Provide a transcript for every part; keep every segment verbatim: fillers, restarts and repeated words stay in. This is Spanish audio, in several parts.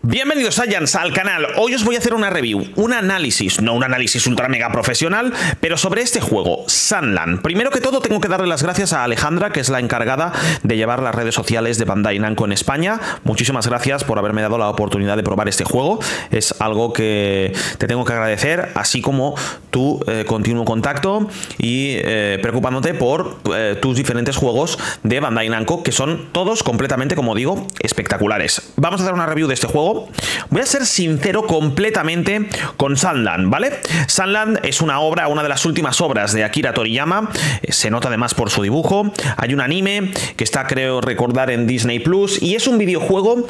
Bienvenidos Saiyans al canal. Hoy os voy a hacer una review, un análisis, no un análisis ultra mega profesional, pero sobre este juego, Sunland. Primero que todo tengo que darle las gracias a Alejandra, que es la encargada de llevar las redes sociales de Bandai Namco en España. Muchísimas gracias por haberme dado la oportunidad de probar este juego. Es algo que te tengo que agradecer, así como tu eh, continuo contacto y eh, preocupándote por eh, tus diferentes juegos de Bandai Namco, que son todos completamente, como digo, espectaculares. Vamos a hacer una review de este juego. Voy a ser sincero completamente con Sunland, ¿vale? Sunland es una obra, una de las últimas obras de Akira Toriyama. Se nota además por su dibujo. Hay un anime que está, creo recordar, en Disney Plus, y es un videojuego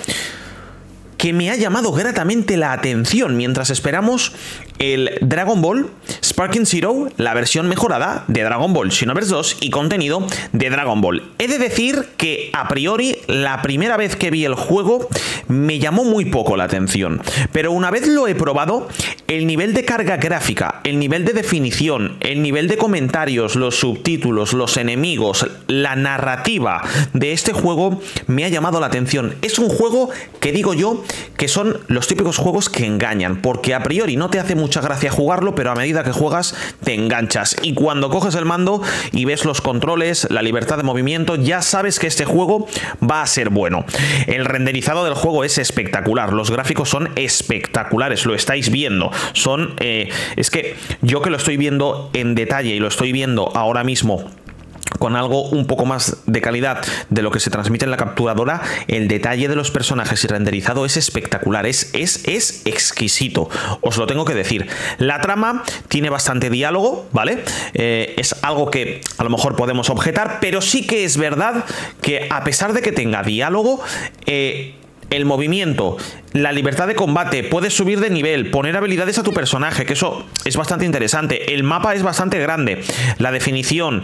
que me ha llamado gratamente la atención mientras esperamos el Dragon Ball Sparking Zero, la versión mejorada de Dragon Ball Xenoverse dos y contenido de Dragon Ball. He de decir que a priori la primera vez que vi el juego me llamó muy poco la atención, pero una vez lo he probado, el nivel de carga gráfica, el nivel de definición, el nivel de comentarios, los subtítulos, los enemigos, la narrativa de este juego me ha llamado la atención. Es un juego que digo yo que son los típicos juegos que engañan, porque a priori no te hace mucha gracia jugarlo, pero a medida que juegas te enganchas, y cuando coges el mando y ves los controles, la libertad de movimiento, ya sabes que este juego va a ser bueno. El renderizado del juego es espectacular, los gráficos son espectaculares, lo estáis viendo, son eh, es que yo que lo estoy viendo en detalle y lo estoy viendo ahora mismo con algo un poco más de calidad de lo que se transmite en la capturadora, el detalle de los personajes y renderizado es espectacular, es, es, es exquisito, os lo tengo que decir. La trama tiene bastante diálogo, ¿vale? Eh, es algo que a lo mejor podemos objetar, pero sí que es verdad que a pesar de que tenga diálogo, eh, el movimiento, la libertad de combate, puedes subir de nivel, poner habilidades a tu personaje, que eso es bastante interesante. El mapa es bastante grande, la definición,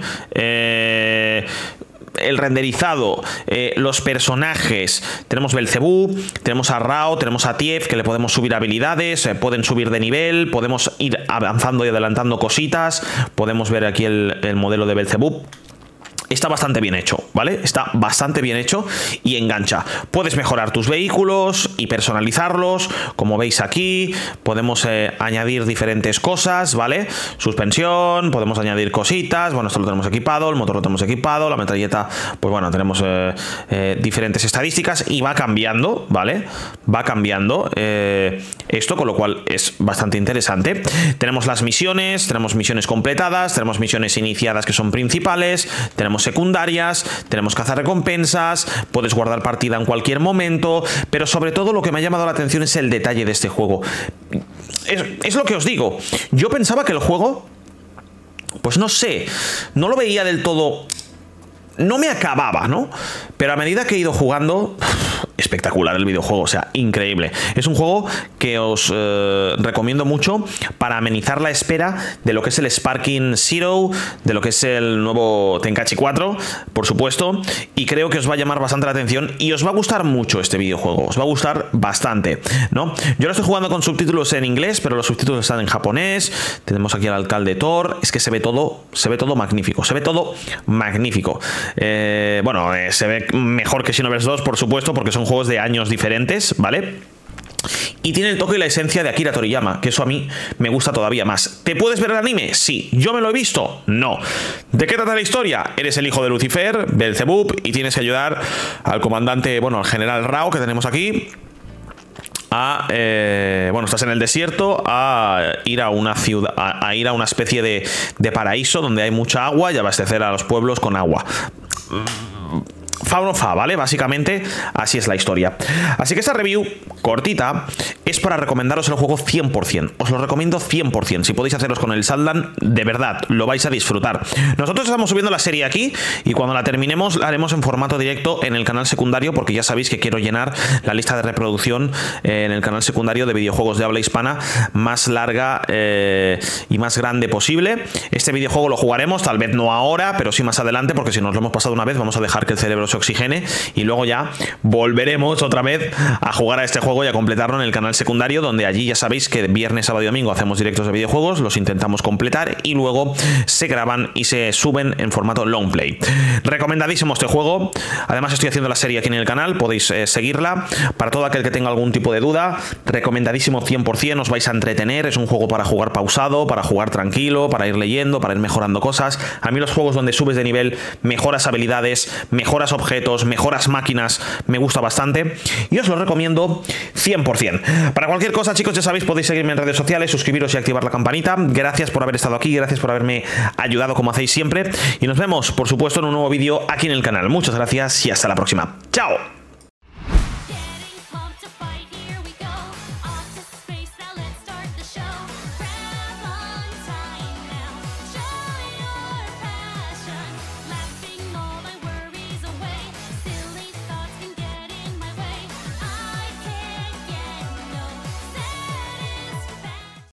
eh, el renderizado, eh, los personajes. Tenemos Belzebú, tenemos a Rao, tenemos a Tief, que le podemos subir habilidades, eh, pueden subir de nivel, podemos ir avanzando y adelantando cositas. Podemos ver aquí el, el modelo de Belzebú. Está bastante bien hecho, ¿vale? Está bastante bien hecho y engancha. Puedes mejorar tus vehículos y personalizarlos, como veis aquí. Podemos eh, añadir diferentes cosas, ¿vale? Suspensión, podemos añadir cositas. Bueno, esto lo tenemos equipado, el motor lo tenemos equipado, la metralleta, pues bueno, tenemos eh, eh, diferentes estadísticas y va cambiando, ¿vale? Va cambiando eh, esto, con lo cual es bastante interesante. Tenemos las misiones, tenemos misiones completadas, tenemos misiones iniciadas que son principales, tenemos secundarias, tenemos cazarrecompensas, puedes guardar partida en cualquier momento, pero sobre todo lo que me ha llamado la atención es el detalle de este juego. Es, es lo que os digo, yo pensaba que el juego, pues no sé, no lo veía del todo, no me acababa, ¿no? Pero a medida que he ido jugando, espectacular el videojuego, o sea, increíble. Es un juego que os eh, recomiendo mucho para amenizar la espera de lo que es el Sparking Zero, de lo que es el nuevo Tenkaichi cuatro, por supuesto, y creo que os va a llamar bastante la atención y os va a gustar mucho este videojuego, os va a gustar bastante, ¿no? Yo lo estoy jugando con subtítulos en inglés, pero los subtítulos están en japonés. Tenemos aquí al alcalde Thor, es que se ve todo, se ve todo magnífico, se ve todo magnífico. Eh, bueno, eh, se ve mejor que Xenoverse dos, por supuesto, porque son juegos de años diferentes, ¿vale? Y tiene el toque y la esencia de Akira Toriyama, que eso a mí me gusta todavía más. ¿Te puedes ver el anime? Sí. ¿Yo me lo he visto? No. ¿De qué trata la historia? Eres el hijo de Lucifer, Belzebub, y tienes que ayudar al comandante, bueno, al general Rao, que tenemos aquí, a, eh, bueno, estás en el desierto, a ir a una ciudad, a, a ir a una especie de, de paraíso donde hay mucha agua y abastecer a los pueblos con agua. Fa no fa, ¿vale? Básicamente así es la historia. Así que esta review cortita es para recomendaros el juego cien por cien. Os lo recomiendo cien por cien. Si podéis haceros con el Sunland, de verdad, lo vais a disfrutar. Nosotros estamos subiendo la serie aquí y cuando la terminemos la haremos en formato directo en el canal secundario, porque ya sabéis que quiero llenar la lista de reproducción eh, en el canal secundario de videojuegos de habla hispana más larga eh, y más grande posible. Este videojuego lo jugaremos, tal vez no ahora, pero sí más adelante, porque si nos lo hemos pasado una vez vamos a dejar que el cerebro se oxigene y luego ya volveremos otra vez a jugar a este juego y a completarlo en el canal secundario, donde allí ya sabéis que viernes, sábado y domingo hacemos directos de videojuegos, los intentamos completar y luego se graban y se suben en formato long play. Recomendadísimo este juego. Además estoy haciendo la serie aquí en el canal, podéis eh, seguirla. Para todo aquel que tenga algún tipo de duda, recomendadísimo cien por cien, os vais a entretener. Es un juego para jugar pausado, para jugar tranquilo, para ir leyendo, para ir mejorando cosas. A mí los juegos donde subes de nivel, mejoras habilidades, mejoras objetos, mejoras máquinas, me gusta bastante y os lo recomiendo cien por cien. Para cualquier cosa, chicos, ya sabéis, podéis seguirme en redes sociales, suscribiros y activar la campanita. Gracias por haber estado aquí, gracias por haberme ayudado como hacéis siempre y nos vemos, por supuesto, en un nuevo vídeo aquí en el canal. Muchas gracias y hasta la próxima. ¡Chao!